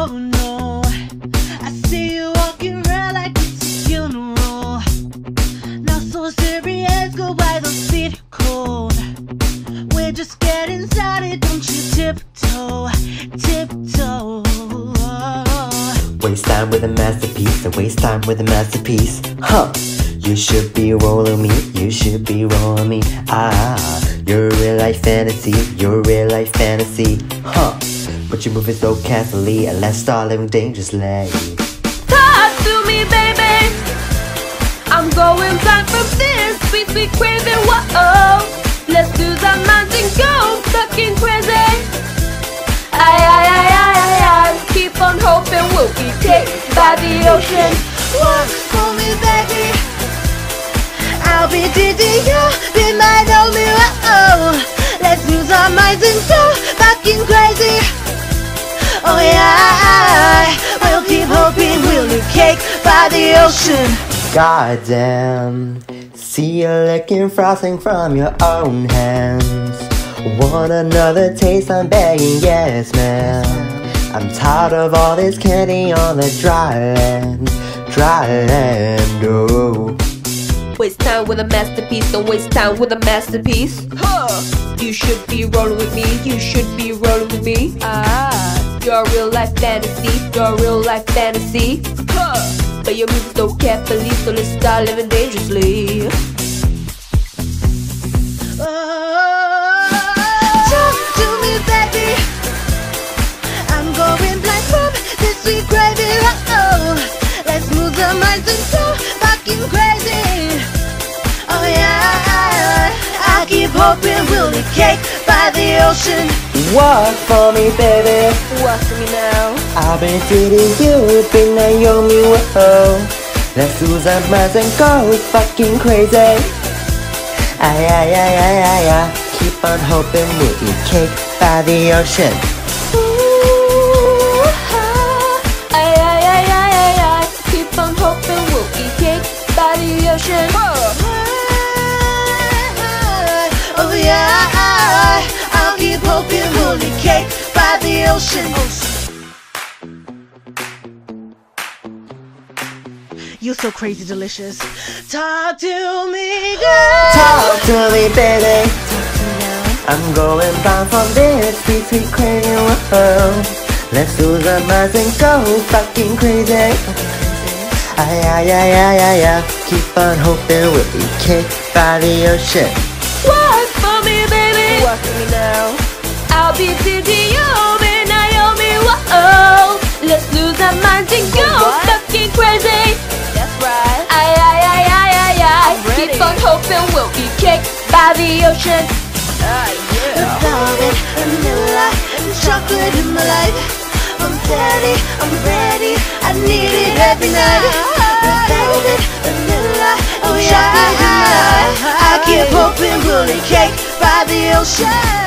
Oh no, I see you walking around like it's a funeral. Not so serious, go by the feet cold. We're just getting started, don't you tiptoe, tiptoe. Waste time with a masterpiece, waste time with a masterpiece. Huh, you should be rolling me, you should be rolling me. You're a real life fantasy, you're a real life fantasy. Huh, but you're moving so carefully, and let's start living dangerously. Talk to me, baby. I'm going blind from this sweet, sweet craving. Whoa, let's do the mountain, go fucking crazy. I keep on hoping we'll be taken by the ocean. Walk for me, baby. I'll be digging you, be my me. Let's lose our minds and go fucking crazy. Oh yeah, we'll keep hoping we'll eat cake by the ocean. Goddamn, see you licking frosting from your own hands. Want another taste? I'm begging, yes ma'am. I'm tired of all this candy on the dry land, oh. Waste time with a masterpiece, don't waste time with a masterpiece. You should be rolling with me, you should be rolling with me. You're a real life fantasy, you're a real life fantasy. But you're moving so carefully, so let's start living dangerously. Talk to me, baby. I'm going blind from this sweet gravy. Let's move the minds and go fucking crazy. Oh yeah, I keep hoping we'll eat cake by the ocean. Walk for me, baby. Walk for me now. I've been treating you, been Naomi, whoa. Let's lose our minds and go fucking crazy. Keep on hoping we'll eat cake by the ocean. Ooh, keep on hoping we'll eat cake by the ocean. Oh yeah, I'll keep hoping we'll eat cake by the ocean. You're so crazy delicious. Talk to me, girl. Talk to me, baby. Talk to me now. I'm going blind from this sweet, sweet crazy world. Let's lose our minds and go fucking crazy. Keep on hoping we'll eat cake by the ocean. Walk for me, baby. Walk for me now. I'll be digging you, be Naomi. Whoa, let's lose our minds and go fucking crazy. That's right. Keep on hoping we'll eat cake by the ocean. Velvet, vanilla, and chocolate in my life. I'm steady, I'm ready, I need it every night. Velvet, vanilla, and chocolate in my life. I keep hoping we'll eat cake by the ocean.